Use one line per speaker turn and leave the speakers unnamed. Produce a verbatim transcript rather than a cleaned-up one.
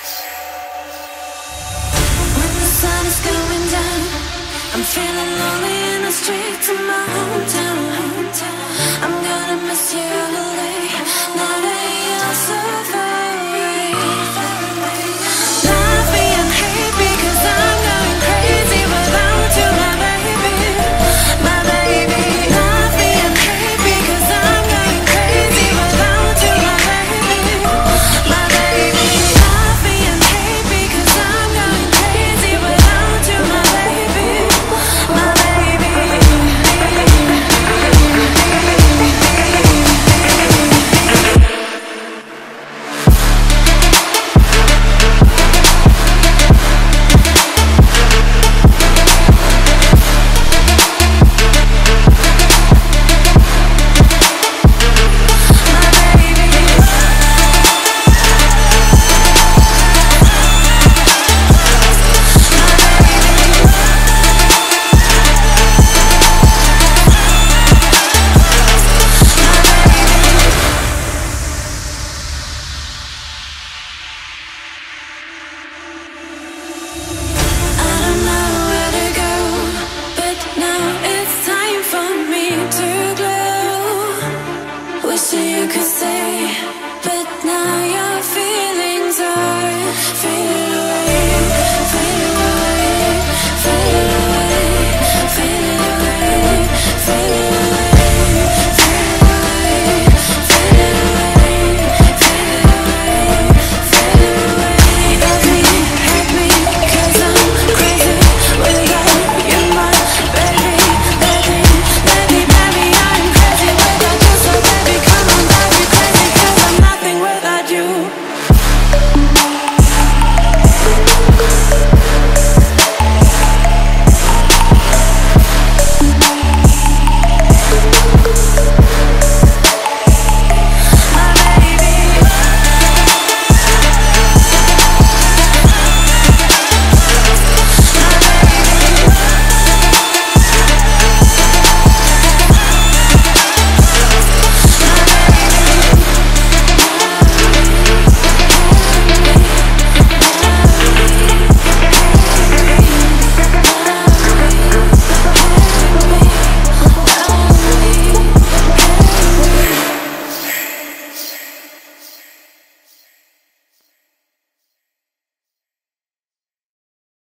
When the sun is going down, I'm feeling lonely in the streets of my hometown. I'm gonna miss you all day, now that you're so far away. Love me and hate me, 'cause I'm going crazy without you, my baby, my baby. Love me and hate me, 'cause I'm going crazy without you, my baby, my baby. Love me and hate me, 'cause I'm going crazy without you, my baby, my baby. So you could say